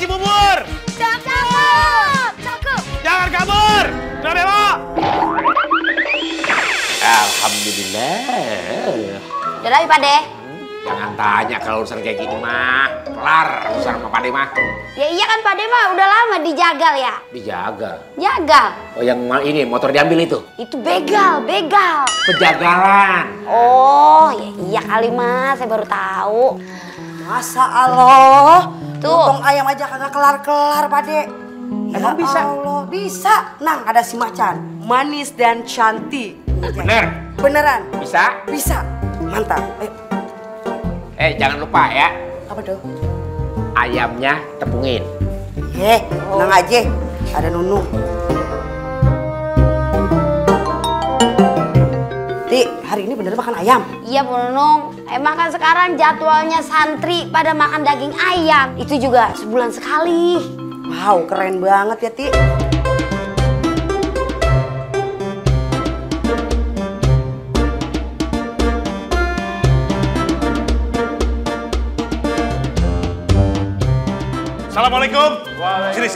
nasi bubur. Cakep. Cakep. Jangan kabur. Trio Bemo. Alhamdulillah. Udah lagi, Pak De. Jangan tanya kalau urusan kayak gini mah. Kelar urusan sama Pak De mah. Ya iya kan Pak De mah udah lama dijagal ya. Dijagal. Jagal. Oh yang ini motor diambil itu? Itu begal. Penjagalan. Oh, ya iya kali Mas, saya baru tahu. Masa Allah, Tuh. potong ayam aja kagak kelar-kelar, Pak De. Emang bisa? Allah, bisa. Nang, ada si Macan, manis dan cantik. Bener? Beneran? Bisa? Bisa. Mantap. Jangan lupa ya. Apa tuh? Ayamnya tepungin. Tenang aja. Ada Nunung. Ti, hari ini bener makan ayam? Iya Bu Nunung, emang kan sekarang jadwalnya santri pada makan daging ayam. Itu juga sebulan sekali. Wow, keren banget ya, Ti. Assalamualaikum. Sini.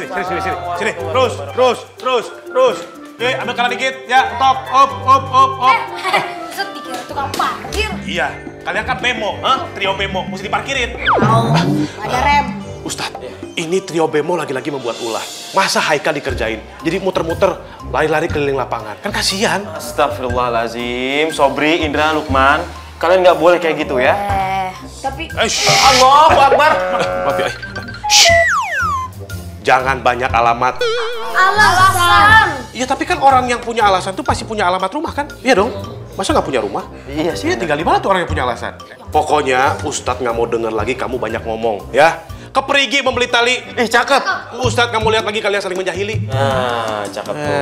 Terus. Oke, ambil kanan dikit. Ya, top. Op. Set dikira tukang parkir. Iya, kalian kan bemo, trio bemo, mesti diparkirin. Ada rem. Ustadz, ini trio bemo lagi-lagi membuat ulah. Masa Haikal dikerjain? Jadi muter-muter, lari-lari keliling lapangan. Kan kasihan. Astagfirullahaladzim, Sobri, Indra, Lukman. Kalian nggak boleh kayak gitu ya. Tapi Allahu Akbar. Jangan banyak alamat. alasan. Iya, tapi kan orang yang punya alasan tuh pasti punya alamat rumah kan? Iya dong. Masa nggak punya rumah? Iya sih. Iya, tinggal di mana tuh orang yang punya alasan? Pokoknya Ustadz nggak mau denger lagi kamu banyak ngomong, ya. Keperigi membeli tali. Cakep. Ustadz nggak mau lihat lagi kalian saling menjahili. Nah, cakep tuh.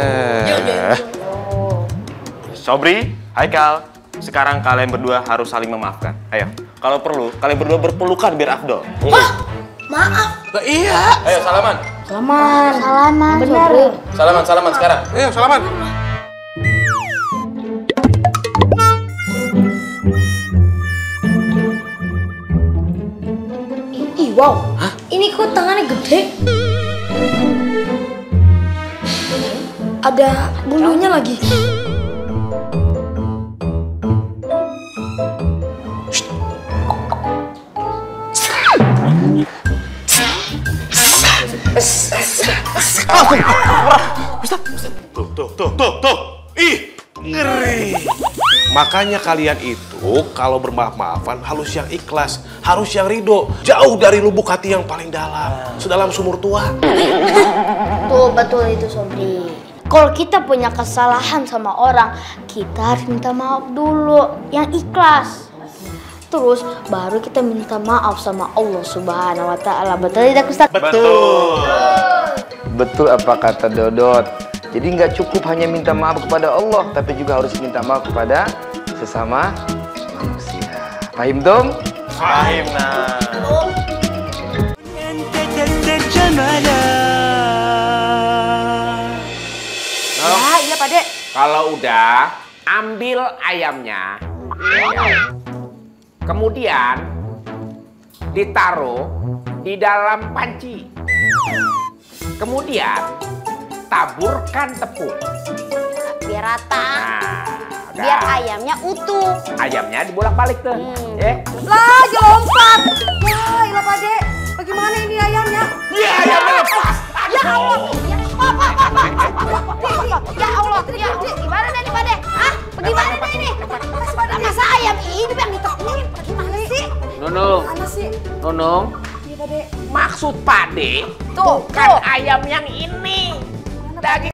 Sobri, Haikal, sekarang kalian berdua harus saling memaafkan. Ayo, kalau perlu kalian berdua berpelukan biar afdol. Maaf. Nah, iya. Ayo salaman. Salaman. Benar. Salaman sekarang. Ayo, salaman. Ih, wow. Ini kok tangannya gede? Ada bulunya lagi. Tuh. Ih, ngeri. Makanya kalian itu kalau bermaaf-maafan harus yang ikhlas, harus yang ridho, jauh dari lubuk hati yang paling dalam, sedalam sumur tua. Tuh, betul itu Sobri. Kalau kita punya kesalahan sama orang, kita harus minta maaf dulu, yang ikhlas. Terus baru kita minta maaf sama Allah Subhanahu wa Ta'ala. Betul tidak Ustaz? Betul apa kata Dodot. Jadi nggak cukup hanya minta maaf kepada Allah, tapi juga harus minta maaf kepada sesama manusia. Pahim dong? Fahim nah. Iya, Pak De. Kalau udah, ambil ayamnya. Kemudian ditaruh di dalam panci. Kemudian taburkan tepung. Biar rata. Nah, udah. Biar ayamnya utuh. Ayamnya dibolak-balik tuh. Lah, lompat. Wah, ilah Pak De. Bagaimana ini ayamnya? Iya, ayamnya lepas. Ya Allah. Ya Allah. Ya Allah. Gimana nih Pak De? Hah? Bagaimana nih ini? Masa ayam hidup yang ditepungin? Gimana sih? Nunung. Mana sih? Nunung. Iya, Pak De. Maksud Pak De Tuh, bukan ayam yang ini. Daging